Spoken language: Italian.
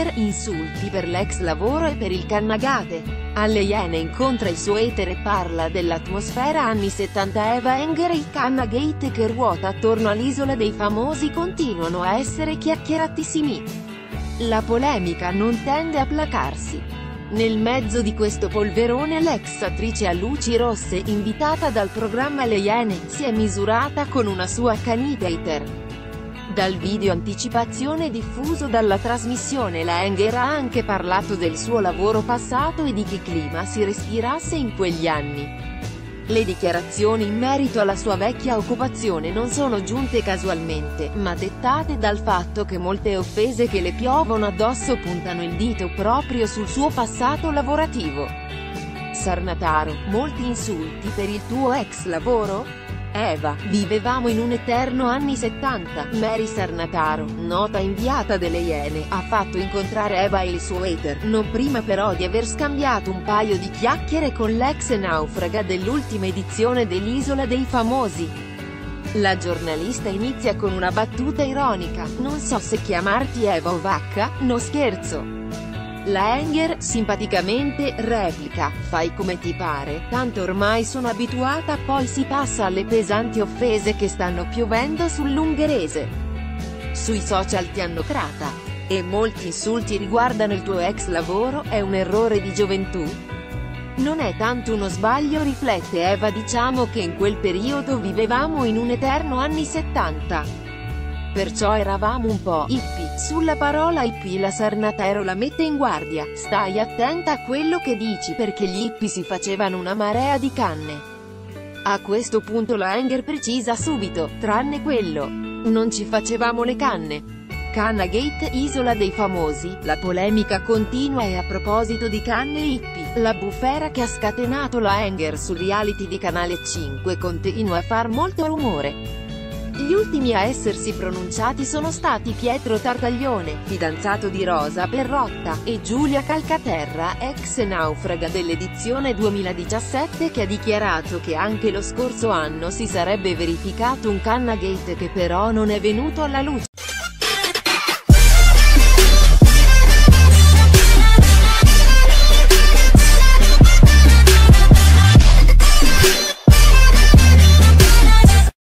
Hanger, insulti per l'ex lavoro e per il Cannagate. Alle Iene incontra il suo hater e parla dell'atmosfera anni 70. Eva Hanger e il Cannagate che ruota attorno all'Isola dei Famosi continuano a essere chiacchieratissimi. La polemica non tende a placarsi. Nel mezzo di questo polverone l'ex attrice a luci rosse, invitata dal programma Le Iene, si è misurata con una sua accanita hater. Dal video anticipazione diffuso dalla trasmissione la Hanger ha anche parlato del suo lavoro passato e di che clima si respirasse in quegli anni. Le dichiarazioni in merito alla sua vecchia occupazione non sono giunte casualmente, ma dettate dal fatto che molte offese che le piovono addosso puntano il dito proprio sul suo passato lavorativo. Sarnataro, molti insulti per il tuo ex lavoro? Eva, vivevamo in un eterno anni 70. Mary Sarnataro, nota inviata delle Iene, ha fatto incontrare Eva e il suo hater, non prima però di aver scambiato un paio di chiacchiere con l'ex naufraga dell'ultima edizione dell'Isola dei Famosi. La giornalista inizia con una battuta ironica: non so se chiamarti Eva o vacca, no scherzo. La Hanger, simpaticamente, replica: fai come ti pare, tanto ormai sono abituata. Poi si passa alle pesanti offese che stanno piovendo sull'ungherese. Sui social ti hanno crata. E molti insulti riguardano il tuo ex lavoro, è un errore di gioventù? Non è tanto uno sbaglio, riflette Eva, diciamo che in quel periodo vivevamo in un eterno anni 70. Perciò eravamo un po' hippie. Sulla parola hippie la Sarnataro la mette in guardia: stai attenta a quello che dici perché gli hippie si facevano una marea di canne. A questo punto la Hanger precisa subito: tranne quello. Non ci facevamo le canne. Cannagate, Isola dei Famosi, la polemica continua e a proposito di canne e hippie, la bufera che ha scatenato la Hanger sul reality di Canale 5 continua a far molto rumore. Gli ultimi a essersi pronunciati sono stati Pietro Tartaglione, fidanzato di Rosa Perrotta, e Giulia Calcaterra, ex naufraga dell'edizione 2017, che ha dichiarato che anche lo scorso anno si sarebbe verificato un Cannagate che però non è venuto alla luce.